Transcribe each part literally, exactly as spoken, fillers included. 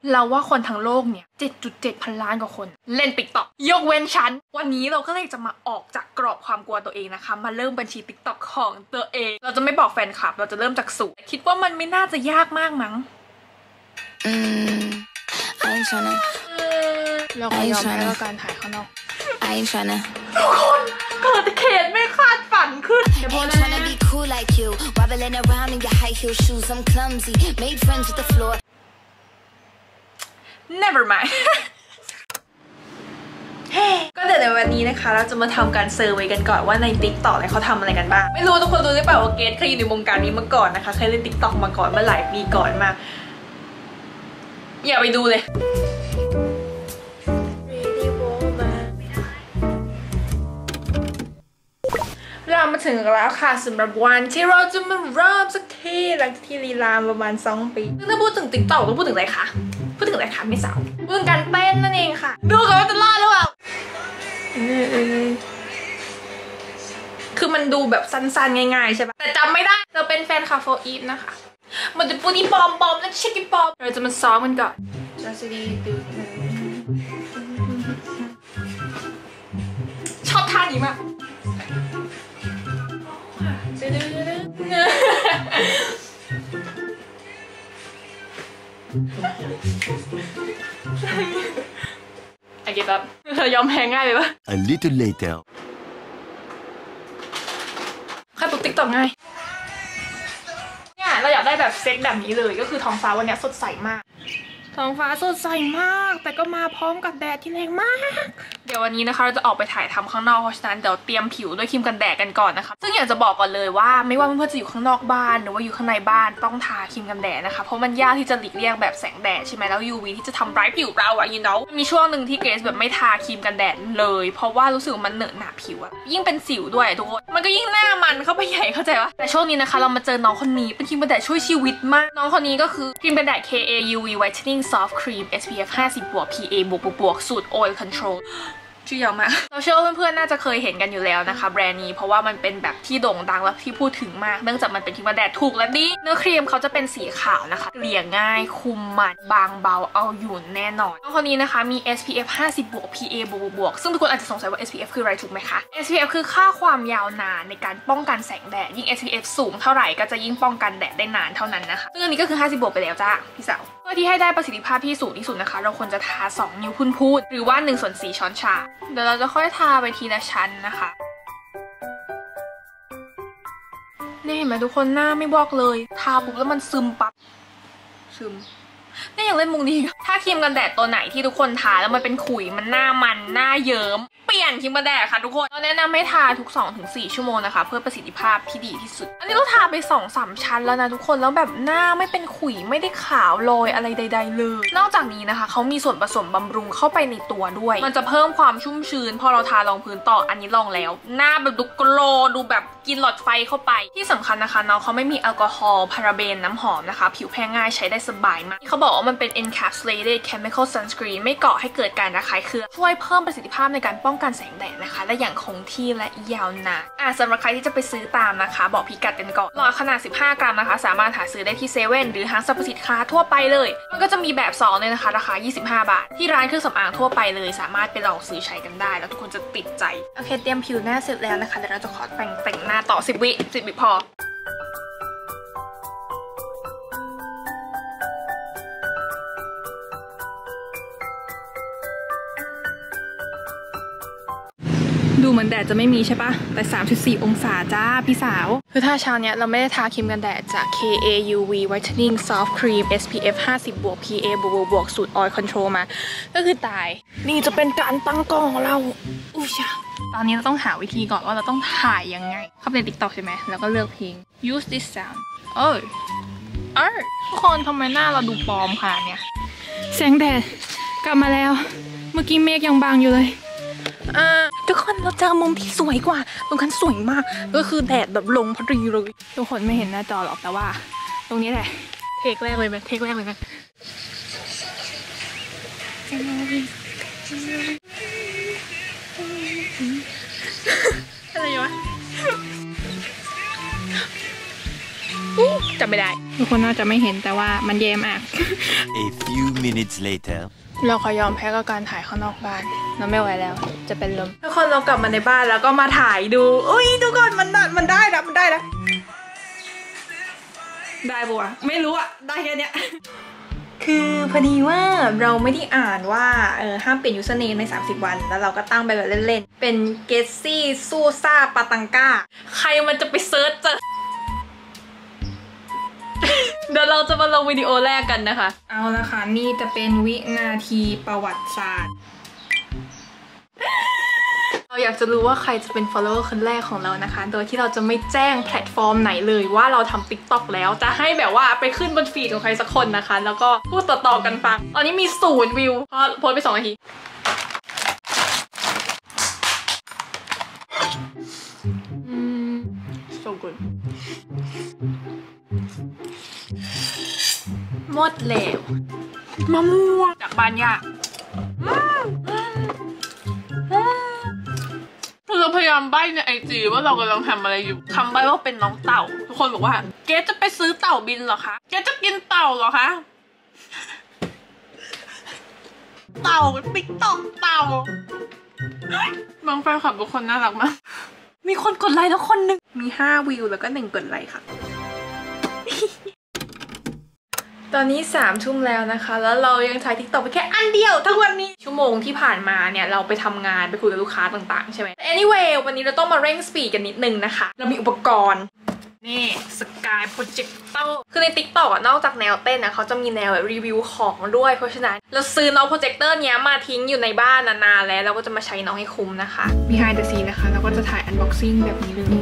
เราว่าคนทั้งโลกเนี่ย เจ็ดจุดเจ็ด พันล้านกว่าคนเล่น ติ๊กต็อก ยกเว้นฉันวันนี้เราก็เลยจะมาออกจากกรอบความกลัวตัวเองนะคะมาเริ่มบัญชี ติ๊กต็อก ของตัวเองเราจะไม่บอกแฟนคลับเราจะเริ่มจากศูนย์คิดว่ามันไม่น่าจะยากมากมั้งอืมเราขอยอมแพ้กับการถ่ายข้างนอกทุกคนเกิดเหตุไม่คาดฝันขึ้นเดี๋ยวพอนะ Never mind ก็เดี๋ยวในวันนี้นะคะเราจะมาทำการเซอร์เวย์กันก่อนว่าใน ติ๊กต็อก เนี่ยเขาทำอะไรกันบ้างไม่รู้ทุกคนรู้หรือเปล่าว่าเกรซเคยอยู่ในวงการนี้มาก่อนนะคะเคยเล่น ติ๊กต็อก มาก่อนเมื่อหลายปีก่อนมาอย่าไปดูเลยเรามาถึงแล้วค่ะสำหรับวันที่เราจะมาเริ่มสักทีหลังจากที่ลีลาประมาณสองปีซึ่งถ้าพูดถึง ติ๊กต็อก ต้องพูดถึงอะไรคะพูดถึงอะไรคะไม่สาวพูดถึงการเต้นนั่นเองค่ะดูกันว่าจะรอดหรือเปล่าคือมันดูแบบสั้นๆง่ายๆใช่ปะแต่จำไม่ได้เราเป็นแฟนคาโฟอีฟนะคะมันจะปูนี่ปอมปอมแล้วเช็คกี้ปอมเราจะมาซ้อมกันก่อนจะสดีดูชอบท่านี้มากไอ้เก็บแบบเธอยอมแพ้ง่ายไปปะ A little later ค่าตุ๊กติ๊กต่อง่ายเนี่ยเราอยากได้แบบเซ็ตแบบนี้เลยก็คือท้องฟ้าวันนี้สดใสมากท้องฟ้าสดใสมากแต่ก็มาพร้อมกับแดดที่แรงมากเดี๋ยววันนี้นะคะเราจะออกไปถ่ายทำข้างนอกเพราะฉะนั้นเดี๋ยวเตรียมผิวด้วยครีมกันแดดกันก่อนนะคะซึ่งอยากจะบอกก่อนเลยว่าไม่ว่าเพื่อนๆจะอยู่ข้างนอกบ้านหรือว่าอยู่ข้างในบ้านต้องทาครีมกันแดดนะคะเพราะมันยากที่จะหลีกเลี่ยงแบบแสงแดดใช่ไหมแล้ว ยู วี ที่จะทำร้ายผิวเราอะ you know มีช่วงหนึ่งที่เกรซแบบไม่ทาครีมกันแดดเลยเพราะว่ารู้สึกมันเหนอะหนาผิวอะยิ่งเป็นสิวด้วยทุกคนมันก็ยิ่งหน้ามันเข้าไปใหญ่เข้าใจปะแต่ช่วงนี้นะคะเรามาเจอน้องคนนี้เป็นครีมกันแดดช่วยชีวิตมากน้องคนนี้ก็คือครีมกันแดด เค เอ ยู วี Whitening Soft Cream เอส พี เอฟ ห้าสิบ บวก พี เอ บวกบวกสูตร Oil Controlชื่อยาวมากเราเชื่อว่าเพื่อนๆน่าจะเคยเห็นกันอยู่แล้วนะคะแบรนด์นี้เพราะว่ามันเป็นแบบที่โด่งดังและที่พูดถึงมากเนื่องจากมันเป็นครีมกันแดดถูกและดีเนื้อครีมเขาจะเป็นสีขาวนะคะเกลี่ยง่ายคุมมันบางเบาเอาอยู่แน่นอนน้องคนนี้นะคะมี เอส พี เอฟ ห้าสิบ บวก พี เอ บวกบวกซึ่งทุกคนอาจจะสงสัยว่า เอส พี เอฟ คืออะไรถูกไหมคะ เอส พี เอฟ คือค่าความยาวนานในการป้องกันแสงแดดยิ่ง เอส พี เอฟ สูงเท่าไหร่ก็จะยิ่งป้องกันแดดได้นานเท่านั้นนะคะซึ่งอันนี้ก็คือห้าสิบ บวกไปแล้วจ้าพี่สาวเพื่อที่ให้ได้ประสิทธิภาพที่สูงที่สุดนะคะเราควรจะทาสองนิ้วพูนๆหรือว่าหนึ่งส่วนสี่ช้อนชาเดี๋ยวเราจะค่อยทาไปทีละชั้นนะคะนี่เห็นไหมทุกคนหน้าไม่บอกเลยทาปุ๊บแล้วมันซึมปั๊บซึมนี่ยังเล่นมุงดีถ้าครีมกันแดดตัวไหนที่ทุกคนทาแล้วมันเป็นขุยมันหน้ามันหน้าเยิ้มเปลี่ยนครีมกันแดดค่ะทุกคนเราแนะนำให้ทาทุก สองถึงสี่ ชั่วโมงนะคะเพื่อประสิทธิภาพที่ดีที่สุดอันนี้เราทาไป สองสาม ชั้นแล้วนะทุกคนแล้วแบบหน้าไม่เป็นขุยไม่ได้ขาวโรยอะไรใดๆเลยนอกจากนี้นะคะเขามีส่วนผสมบำรุงเข้าไปในตัวด้วยมันจะเพิ่มความชุ่มชื้นพอเราทารองพื้นต่ออันนี้ลองแล้วหน้าแบบดูโกลดูแบบกินหลอดไฟเข้าไปที่สำคัญนะคะน้องเขาไม่มีแอลกอฮอล์พาราเบนน้ำหอมนะคะผิวแพ้ง่ายใช้ได้สบายมากเขาบอกว่ามันเป็น encapsulated chemical sunscreen ไม่ก่อให้เกิดการระคายเคืองช่วยเพิ่มประสิทธิภาพในการป้องกันแสงแดดนะคะและอย่างคงที่และยาวนานอ่ะสำหรับใครที่จะไปซื้อตามนะคะบอกพิกัดกันก่อนหลอดขนาดสิบห้ากรัมนะคะสามารถหาซื้อได้ที่เซเว่นหรือห้างสรรพสินค้าทั่วไปเลยมันก็จะมีแบบซองเลยนะคะราคายี่สิบห้าบาทที่ร้านเครื่องสำอางทั่วไปเลยสามารถไปลองซื้อใช้กันได้แล้วทุกคนจะติดใจโอเคเตรียมผิวหน้าเสร็จแล้วนะคะเดี๋ยวเราจะขอแต่งแต่งหน้าต่อสิบวิสิบวิพอดูเหมือนแดดจะไม่มีใช่ปะแต่ สามสิบสี่ องศาจ้าพี่สาวคือถ้าเช้าเนี้ยเราไม่ได้ทาครีมกันแดดจาก เค เอ ยู วี Whitening Soft Cream เอส พี เอฟ ห้าสิบ บวก พี เอ บวกบวกสูตร Oil Control มาก็คือตายนี่จะเป็นการตั้งกล้องของเราอุ้ยตอนนี้เราต้องหาวิธีก่อนว่าเราต้องถ่ายยังไงเข้าไปใน ติ๊กต็อก ใช่ไหมแล้วก็เลือกเพลง use this sound เอ้ยเอ้ยทุกคนทำไมหน้าเราดูปลอมขนาดเนี้ยแสงแดดกลับมาแล้วเมื่อกี้เมฆยังบางอยู่เลยอ่าทุกคนเราเจอมุมที่สวยกว่าตรงนั้นสวยมากก็คือแดดแบบลงพอดีเลยทุกคนไม่เห็นหน้าจอหรอกแต่ว่าตรงนี้แหละเทคแรกเลยไหมเทคแรกเลยไหมอะไรวะจำไม่ได้ทุกคนน่าจะไม่เห็นแต่ว่ามันแย่มาก A few minutes later เราขอยอมแพ้กับการถ่ายข้างนอกบ้านเราไม่ไหวแล้วจะเป็นลมทุกคนเรากลับมาในบ้านแล้วก็มาถ่ายดูอุ้ยทุกคนมันมันได้นะมันได้นะได้บัวไม่รู้อะได้แค่เนี้ยคือพอดีว่าเราไม่ได้อ่านว่าเออห้ามเปลี่ยนยูสเนมในสามสิบวันแล้วเราก็ตั้งไปแบบเล่นๆเป็นเกสซี่ซูซ่าปาตังก้าใครมันจะไปเซิร์ชเจอเดี๋ยวเราจะมาลงวิดีโอแรกกันนะคะเอาละค่ะนี่จะเป็นวินาทีประวัติศาสตร์เราอยากจะรู้ว่าใครจะเป็น follower คนแรกของเรานะคะโดยที่เราจะไม่แจ้งแพลตฟอร์มไหนเลยว่าเราทำ ติ๊กต็อก แล้วจะให้แบบว่าไปขึ้นบนฟีดของใครสักคนนะคะแล้วก็พูดต่อๆกันฟังตอนนี้มีศูนย์วิวเพราะโพสไปสองนาทีอืม so good หมดแล้วมะม่วงจากบ้านย่าเราพยายามใบ้ในไอจีว่าเรากำลังทำอะไรอยู่คำใบ้ว่าเป็นน้องเต่าทุกคนบอกว่าเกรซจะไปซื้อเต่าบินเหรอคะเกรซจะกินเต่าเหรอคะเต่าติ๊กต็อกเต่าบางแฟนคลับทุกคนน่ารักมากมีคนกดไลค์แล้วคนหนึ่งมีห้าวิวแล้วก็หนึ่งกดไลค์ค่ะตอนนี้สามทุ่มแล้วนะคะแล้วเรายังถ่ายทิกตอกไปแค่อันเดียวทั้งวันนี้ชั่วโมงที่ผ่านมาเนี่ยเราไปทำงานไปคุยกับลูกค้าต่างๆใช่ไหม anyway วันนี้เราต้องมาเร่งสปีดกันนิดนึงนะคะเรามีอุปกรณ์นี่สกายโปรเจคเตอร์คือใน ติ๊กต็อก นอกจากแนวเต้นนะเขาจะมีแนวแบบรีวิวของด้วยเพราะฉะนั้นเราซื้อน้องโปรเจคเตอร์เนี้ยมาทิ้งอยู่ในบ้านนานๆแล้วเราก็จะมาใช้น้องให้คุ้มนะคะ behind the scene นะคะเราก็จะถ่าย unboxing แบบนี้เลย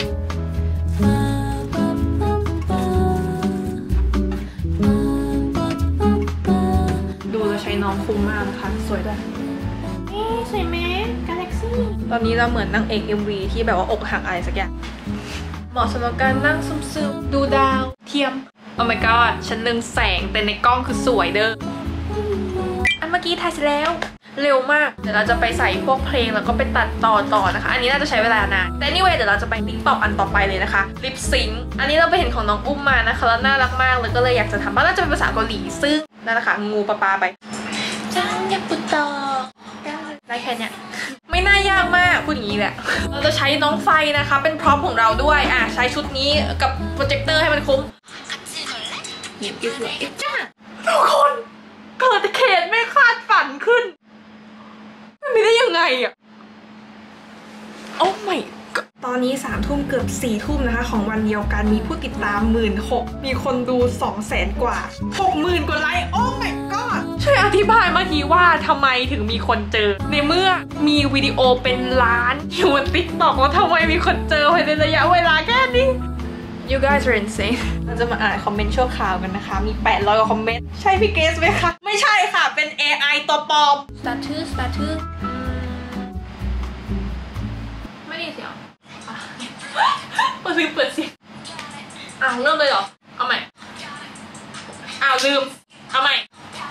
ใช้น้องคุ้มมากนะคะสวยด้วยนี่สวยไหม Galaxy ตอนนี้เราเหมือนนางเอก เอ็ม วี ที่แบบว่าอกหักอะไรสักอย่างเหมาะสำหรับการนั่งซึมๆดูดาวเทียม Oh my god ฉันเรืองแสงแต่ในกล้องคือสวยเด้ออันเมื่อกี้ถ่ายเสร็จแล้วเร็วมากเดี๋ยวเราจะไปใส่พวกเพลงแล้วก็ไปตัดต่อต่อนะคะอันนี้น่าจะใช้เวลานานแต่ anyway เดี๋ยวเราจะไปติ๊กต็อกอันต่อไปเลยนะคะลิปซิงค์อันนี้เราไปเห็นของน้องอุ้มมานะคะแล้วน่ารักมากเลยก็เลยอยากจะทำบ้างน่าจะเป็นภาษาเกาหลีซึ่งนั่นแหละค่ะงูปลาปลาไปจังยาปุตโตได้แค่เนี้ยไม่น่ายากมากพูดอย่างนี้แหละเราจะใช้น้องไฟนะคะเป็นพร็อพของเราด้วยอ่ะใช้ชุดนี้กับโปรเจคเตอร์ให้มันคุ้มหยิบกิ๊บเลยจ้าทุกคนเกิดเหตุไม่คาดฝันขึ้นมันไม่ได้ยังไงอ่ะโอ้ไม่ตอนนี้สามทุ่มเกือบสี่ทุ่มนะคะของวันเดียวกันมีผู้ติดตามหมื่นหกมีคนดูสองแสนกว่าหกหมื่นกว่าไลค์โอ้ my god ช่วยอธิบายมาทีว่าทำไมถึงมีคนเจอในเมื่อมีวิดีโอเป็นล้านอยู่บน ติ๊กต็อก แล้วทำไมมีคนเจอภายในระยะเวลาแค่นี้ You guys are insane เราจะมาอ่านคอมเมนต์ชั่วคราวกันนะคะมีแปดร้อยกว่าคอมเมนต์ใช่พี่เกสไหมคะไม่ใช่ค่ะเป็น เอ ไอ ตัวปลอม status status ไม่ได้เสียงเปิดเสียงเปิดเสียงอ้าวเริ่มเลยเหรอเอาใหม่อ้าวลืมเอาใหม่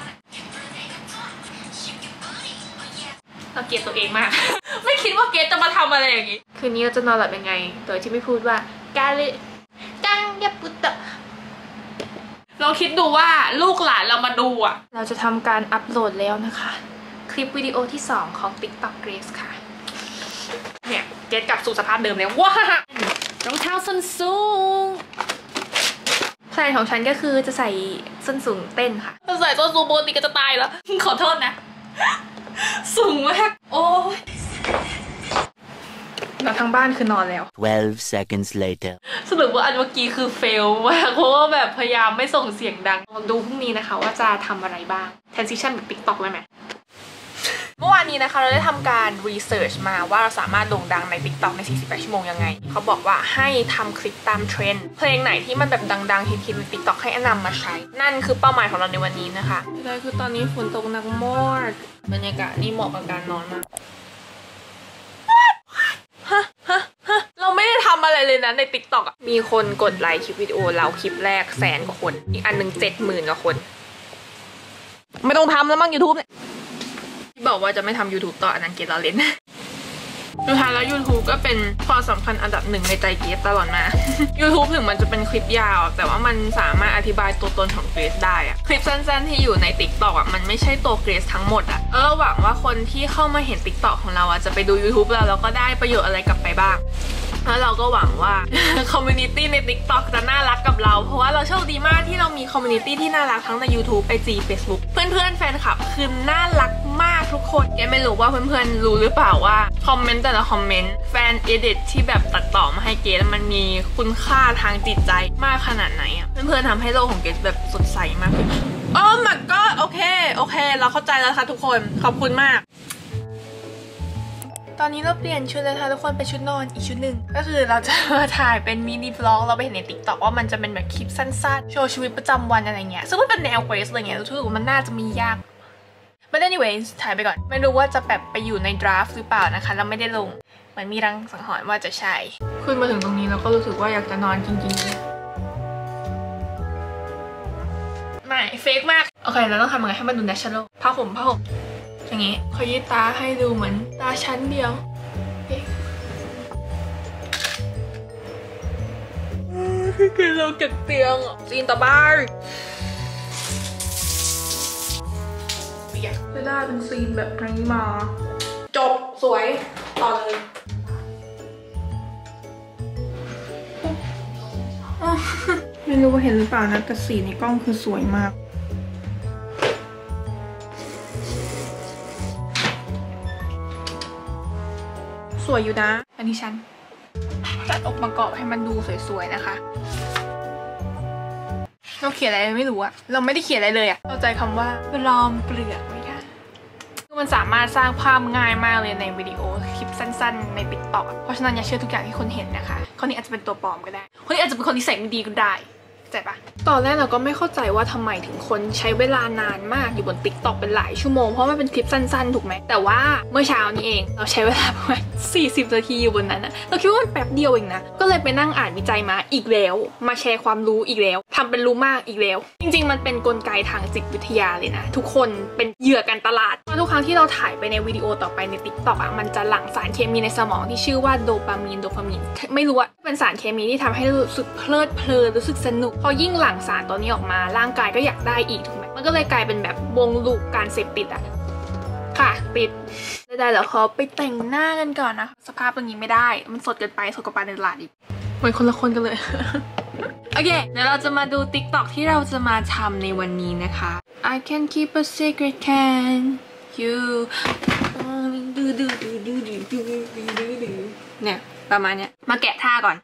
เราเกลียดตัวเองมาก ไม่คิดว่าเกสจะมาทำอะไรอย่างนี้คืนนี้เราจะนอนหลับยังไงโดยที่ไม่พูดว่ากาเลจังยาปุตตะลองคิดดูว่าลูกหลานเรามาดูอ่ะเราจะทำการอัปโหลดแล้วนะคะคลิปวิดีโอที่สองของ ติ๊กต็อก Grace ค่ะเนี่ยเกสกลับสู่สภาพเดิมแล้วว้ารองเท้าส้นสูงแพลนของฉันก็คือจะใส่ส้นสูงเต้นค่ะถ้าใส่ส้นสูงปกติก็จะตายแล้วขอโทษนะสูงมากโอ้ยเราทั้งบ้านคือนอนแล้ว twelve seconds later สรุปว่าอันเมื่อกี้คือเฟลมากเพราะว่าแบบพยายามไม่ส่งเสียงดังลองดูพรุ่งนี้นะคะว่าจะทำอะไรบ้าง transition แบบ ติ๊กต็อก เลยไหมเมื่อวานนี้นะคะเราได้ทำการรีเสิร์ชมาว่าเราสามารถโด่งดังใน ติ๊กต็อก ในสี่สิบแปดชั่วโมงยังไงเขาบอกว่าให้ทำคลิปตามเทรนด์เพลงไหนที่มันแบบดังๆฮิตๆใน ติ๊กต็อก ให้นำมาใช้นั่นคือเป้าหมายของเราในวันนี้นะคะได้คือตอนนี้ฝนตกหนักมากบรรยากาศนี่เหมาะกับการนอนมากฮะฮะฮะเราไม่ได้ทำอะไรเลยนะใน ติ๊กต็อก อ่ะมีคนกดไลค์คลิปวิดีโอเราคลิปแรกแสนกว่าคนอีกอันหนึ่งเจ็ดหมื่นกว่าคนไม่ต้องทำแล้วมั้ง ยูทูบ เนี่ยที่บอกว่าจะไม่ทำ ยูทูบ ต่ออันนั้นเกตเราเล่นสุดท้ายแล้ว YouTube ก็เป็นความสำคัญอันดับหนึ่งในใจเกรซตลอดมา YouTube ถึงมันจะเป็นคลิปยาวแต่ว่ามันสามารถอธิบายตัวตนของเกรซได้อะคลิปสั้นๆที่อยู่ใน TikTok อะมันไม่ใช่ตัวเกรซทั้งหมดอะเออหวังว่าคนที่เข้ามาเห็น TikTok ของเราอะจะไปดู YouTube แล้วแล้วก็ได้ประโยชน์อะไรกลับไปบ้างแล้วเราก็หวังว่า คอมมูนิตี้ใน TikTok จะน่ารักกับเราเพราะว่าเราโชคดีมากที่เรามีคอมมูนิตี้ที่น่ารักทั้งใน YouTube ไอ จี Facebook เพื่อนๆแฟนคลับคือน่ารักมากทุกคนแกไม่รู้ว่าเพื่อนๆรู้หรือเปล่าว่าคอมเมนต์แต่ละคอมเมนต์แฟนเอดิทที่แบบตัดต่อมาให้เกรซมันมีคุณค่าทางจิตใจมากขนาดไหนอ่ะเพื่อนๆทำให้โลกของเกรซแบบสดใสมากขึ้นโอ้ my god โอเคโอเคเราเข้าใจแล้วค่ะทุกคนขอบคุณมากตอนนี้เราเปลี่ยนชุดแล้วค่ะทุกคนเป็นชุดนอนอีกชุดหนึ่งก็คือเราจะมาถ่ายเป็นมินิบล็อกเราไปเห็นใน TikTok ว่ามันจะเป็นแบบคลิปสั้นๆโชว์ชีวิตประจำวันอะไรเงี้ยซึ่งมันเป็นแนวเกรซอะไรเงี้ยรู้สึกว่ามันน่าจะมียาก but anyways ถ่ายไปก่อนไม่รู้ว่าจะแบบไปอยู่ในดราฟต์หรือเปล่านะคะเราไม่ได้ลงมันมีรังสังหรณ์ว่าจะใช่ขึ้นมาถึงตรงนี้เราก็รู้สึกว่าอยากจะนอนจริงๆไม่เฟกมากโอเคเราต้องทำยังไงให้มันดู natural ผ้าห่มผ้าห่มอย่างงี้ขยี้ตาให้ดูเหมือนตาชั้นเดียวคือเราเก็บเตียงซีนต่อไปจะได้เป็นซีนแบบนี้มาจบสวยต่อเลยไม่รู้ว่าเห็นหรือเปล่านะแต่สีในกล้องคือสวยมากสวยอยู่นะอันนี้ฉันตัดออกมากรอบให้มันดูสวยๆนะคะเราเขียนอะไรไม่รู้อะเราไม่ได้เขียนอะไรเลยอะเข้าใจคำว่าปลอมเปลือกไว้ค่ะคือมันสามารถสร้างภาพง่ายมากเลยในวิดีโอคลิปสั้นๆใน TikTok เพราะฉะนั้นอย่าเชื่อทุกอย่างที่คนเห็นนะคะคนนี้อาจจะเป็นตัวปลอมก็ได้คนนี้อาจจะเป็นคนที่ใส่ไม่ดีก็ได้เข้าใจปะตอนแรกเราก็ไม่เข้าใจว่าทำไมถึงคนใช้เวลานานมากอยู่บน TikTok เป็นหลายชั่วโมงเพราะมันเป็นคลิปสั้นๆถูกไหมแต่ว่าเมื่อเช้านี้เองเราใช้เวลาประมาณสี่สิบนาทีอยู่บนนั้นนะเราคิดว่ามันแป๊บเดียวเองนะก็เลยไปนั่งอ่านวิจัยมาอีกแล้วมาแชร์ความรู้อีกแล้วทำเป็นรู้มากอีกแล้วจริงๆมันเป็นกลไกทางจิตวิทยาเลยนะทุกคนเป็นเหยื่อการตลาดเพราะทุกครั้งที่เราถ่ายไปในวิดีโอต่อไปใน TikTok อ่ะมันจะหลั่งสารเคมีในสมองที่ชื่อว่าโดปามีนโดปามีนไม่รู้ว่าเป็นสารเคมีที่ทำให้รู้สึกเพลิดเพลินรู้สึกสนุกพอยิ่งหลั่งสารตัวนี้ออกมาร่างกายก็อยากได้อีกถูกไหมมันก็เลยกลายเป็นแบบวงลูปการเสพติดอ่ะค่ะปิดได้ๆแล้วขอไปแต่งหน้ากันก่อนนะสภาพตรงนี้ไม่ได้มันสดเกินไปสดกว่าปลาในตลาดอีกเหมือนคนละคนกันเลย โอเคเดี๋ยวเราจะมาดู TikTok ที่เราจะมาทำในวันนี้นะคะ I can keep a secret can you ดูดูดูดูดูดูดูดูดูเนี่ยประมาณเนี้ยมาแกะท่าก่อน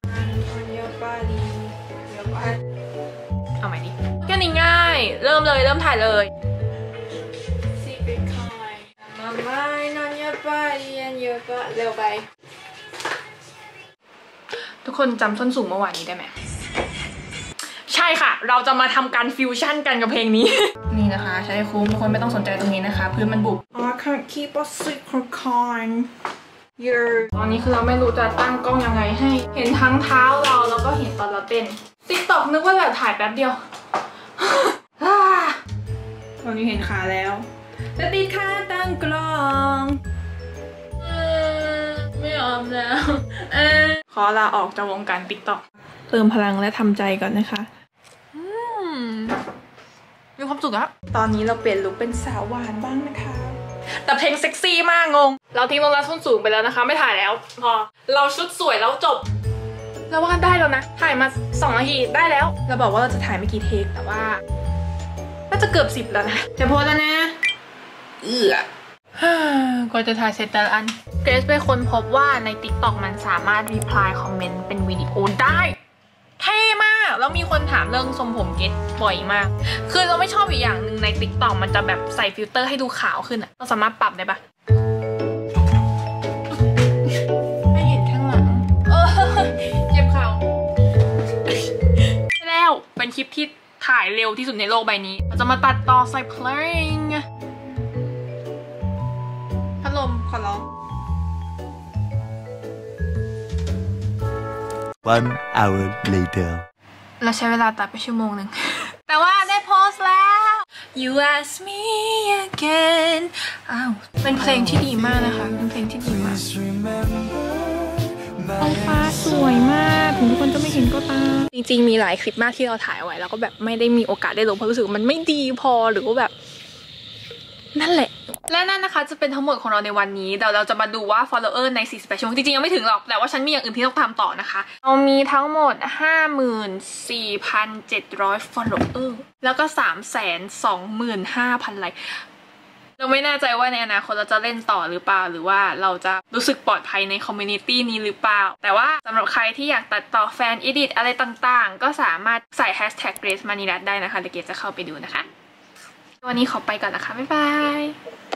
เอาใหม่ดิแค่นี้ง่ายเริ่มเลยเริ่มถ่ายเลยมาไม่นอนเยอะไปเย็นเยอะไปเร็วไปทุกคนจำส้นสูงเมื่อวานนี้ได้ไหมใช่ค่ะเราจะมาทำการฟิวชั่นกันกับเพลงนี้ นี่นะคะใช้คุ้มทุกคนไม่ต้องสนใจตรงนี้นะคะพื้นมันบุบ I can't keep a secret can you ตอนนี้คือเราไม่รู้จะตั้งกล้องยังไงให้เห็นทั้งเท้าเราแล้วก็เห็นตอนเราเต้น TikTok นึกว่าแบบถ่ายแป๊บเดียว ตอนนี้เห็นขาแล้วจะติดขาตั้งกล้องไม่ยอมแล้วขอลาออกจากวงการ TikTok เติมพลังและทำใจก่อนนะคะมีความสุขครับตอนนี้เราเปลี่ยนลุคเป็นสาวหวานบ้างนะคะแต่เพลงเซ็กซี่มากงงเราทิ้งรองเท้าส้นสูงไปแล้วนะคะไม่ถ่ายแล้วพอเราชุดสวยแล้วจบเราว่าได้แล้วนะถ่ายมาสองนาทีได้แล้วเราบอกว่าเราจะถ่ายไม่กี่เทคแต่ว่าน่าจะเกือบสิบแล้วนะจะโพสแล้วนะเอือก็จะถ่ายเสร็จแต่ละอันเกรซเป็นคนพบว่าใน TikTok มันสามารถรีプライคอมเมนต์เป็นวิดีโอได้เท่มากแล้วมีคนถามเรื่องทรงผมเกรซบ่อยมากคือเราไม่ชอบอีกอย่างหนึ่งใน TikTok มันจะแบบใส่ฟิลเตอร์ให้ดูขาวขึ้นอะเราสามารถปรับได้ปะไม่เห็นข้างหลังเออเจ็บเข่าแล้วเป็นคลิปที่ถ่ายเร็วที่สุดในโลกใบนี้เราจะมาตัดต่อใส่เพลงพัดลมขอร้อง One hour later เราใช้เวลาตัดไปชั่วโมงหนึ่ง แต่ว่าได้โพสต์แล้ว You ask me again อ้าวเป็นเพลงที่ดีมากนะคะเป็นเพลงที่ดีมากท้องฟ้าสวยมากถึงทุกคนจะไม่เห็นก็ตามจริงๆมีหลายคลิปมากที่เราถ่ายไว้แล้วก็แบบไม่ได้มีโอกาสได้ลงเพราะรู้สึกมันไม่ดีพอหรือว่าแบบนั่นแหละและนั่นนะคะจะเป็นทั้งหมดของเราในวันนี้เดี๋ยวเราจะมาดูว่า follower ในสี่สิบแปดชั่วโมงจริงๆยังไม่ถึงหรอกแต่ว่าฉันมีอย่างอื่นที่ต้องทำต่อนะคะเรามีทั้งหมด ห้าหมื่นสี่พันเจ็ดร้อย follower แล้วก็ สามแสนสองหมื่นห้าพัน ไลค์เราไม่แน่ใจว่าในอนาคตเราจะเล่นต่อหรือเปล่าหรือว่าเราจะรู้สึกปลอดภัยในคอมมูนิตี้นี้หรือเปล่าแต่ว่าสำหรับใครที่อยากตัดต่อแฟน edit อะไรต่างๆก็สามารถใส่ hashtag Grace Manirat ได้นะคะเดี๋ยวเกรซจะเข้าไปดูนะคะวันนี้ขอไปก่อนนะคะบ๊ายบาย